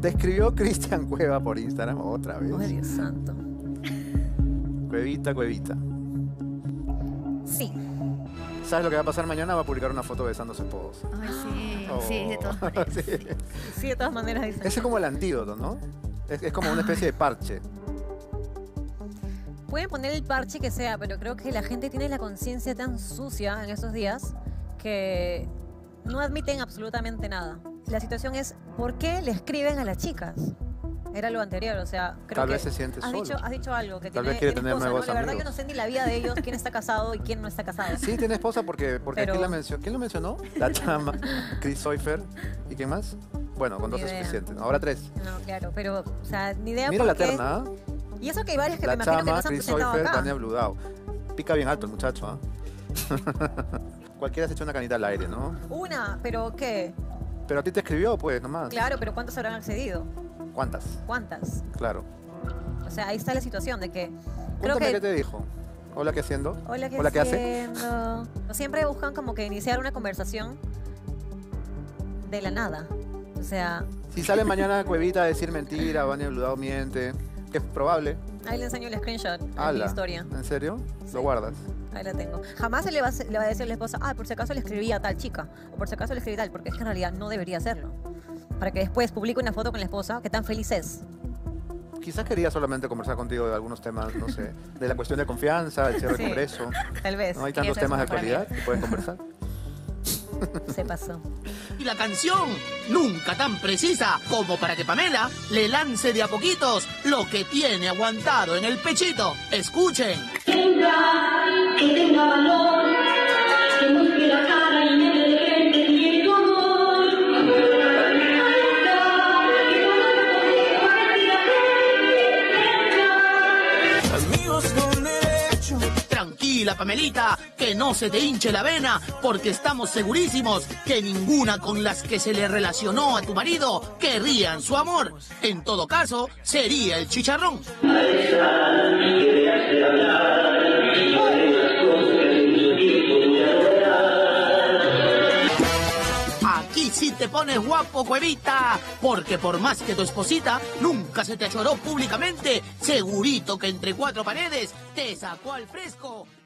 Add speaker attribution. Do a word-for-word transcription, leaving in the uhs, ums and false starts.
Speaker 1: Te escribió Cristian Cueva por Instagram otra vez.
Speaker 2: Ay, Dios santo.
Speaker 1: Cuevita, Cuevita.
Speaker 2: Sí.
Speaker 1: ¿Sabes lo que va a pasar mañana? Va a publicar una foto besando a su esposa.
Speaker 3: Ay, sí,
Speaker 1: Oh.
Speaker 3: sí, de todas maneras.
Speaker 1: Sí.
Speaker 2: Sí, de todas maneras dicen.
Speaker 1: Ese es como el antídoto, ¿no? Es, es como una especie de parche.
Speaker 2: Pueden poner el parche que sea, pero creo que la gente tiene la conciencia tan sucia en esos días que no admiten absolutamente nada. La situación es, ¿por qué le escriben a las chicas? Era lo anterior, o sea, creo
Speaker 1: Tal
Speaker 2: que
Speaker 1: vez se siente
Speaker 2: has
Speaker 1: solo.
Speaker 2: dicho, has dicho algo que
Speaker 1: Tal
Speaker 2: tiene,
Speaker 1: vez quiere
Speaker 2: tiene
Speaker 1: tener
Speaker 2: esposa,
Speaker 1: nuevos
Speaker 2: ¿no? La verdad
Speaker 1: amigos.
Speaker 2: yo no sé ni la vida de ellos, quién está casado y quién no está casado.
Speaker 1: Sí, tiene esposa porque, porque
Speaker 2: Pero-
Speaker 1: ¿quién, la mencionó? ¿Quién lo mencionó? La chama, Chris Soifer. ¿Y quién más? Bueno, con
Speaker 2: Ni
Speaker 1: dos es
Speaker 2: idea.
Speaker 1: suficiente. Ahora tres.
Speaker 2: No, claro, pero, o sea, ni idea
Speaker 1: Mira
Speaker 2: por
Speaker 1: la
Speaker 2: qué.
Speaker 1: terna, ¿ah?
Speaker 2: Y eso que hay varias que
Speaker 1: La
Speaker 2: me imagino que
Speaker 1: chama,
Speaker 2: no se han
Speaker 1: Chris
Speaker 2: presentado
Speaker 1: Soifer,
Speaker 2: acá.
Speaker 1: Vania Bludau. Pica bien alto el muchacho, ¿ah? Cualquiera se echa una canita al aire, ¿no?
Speaker 2: Una, pero ¿qué?
Speaker 1: Pero a ti te escribió, pues, nomás.
Speaker 2: Claro, pero ¿cuántos habrán accedido?
Speaker 1: ¿Cuántas?
Speaker 2: ¿Cuántas?
Speaker 1: Claro.
Speaker 2: O sea, ahí está la situación de que creo
Speaker 1: Cuéntame
Speaker 2: que
Speaker 1: qué te dijo. Hola, ¿qué haciendo?
Speaker 2: Hola, ¿qué
Speaker 1: Hola, ¿qué hace?
Speaker 2: haciendo? Siempre buscan como que iniciar una conversación de la nada. O sea,
Speaker 1: Si sale mañana Cuevita a decir mentira, Vania Bludau miente, que es probable.
Speaker 2: ahí le enseño el screenshot de mi
Speaker 1: Ala,
Speaker 2: historia.
Speaker 1: ¿en serio?
Speaker 2: Sí.
Speaker 1: Lo guardas.
Speaker 2: Ahí la tengo. Jamás se le va, a, le va a decir a la esposa, ah, por si acaso le escribí a tal chica. O por si acaso le escribí tal, porque es que en realidad no debería hacerlo. Para que después publique una foto con la esposa, que tan feliz es.
Speaker 1: Quizás quería solamente conversar contigo de algunos temas, no sé, de la cuestión de confianza, el cierre
Speaker 2: Sí.
Speaker 1: del Congreso.
Speaker 2: Tal vez.
Speaker 1: No hay
Speaker 2: Quería
Speaker 1: tantos
Speaker 2: hacer
Speaker 1: temas de
Speaker 2: eso para mí.
Speaker 1: actualidad que pueden conversar.
Speaker 2: Se pasó.
Speaker 4: Y la canción, nunca tan precisa como para que Pamela le lance de a poquitos lo que tiene aguantado en el pechito. Escuchen.
Speaker 5: Tenga, que tenga valor, que muestre la cara y me de gente tiene tu amor.
Speaker 4: Amigos con derecho. Tranquila, Pamelita, que no se te hinche la vena, porque estamos segurísimos que ninguna con las que se le relacionó a tu marido querrían su amor. En todo caso, sería el chicharrón. Aquí sí te pones guapo, Cuevita, porque por más que tu esposita nunca se te achoró públicamente, segurito que entre cuatro paredes te sacó al fresco.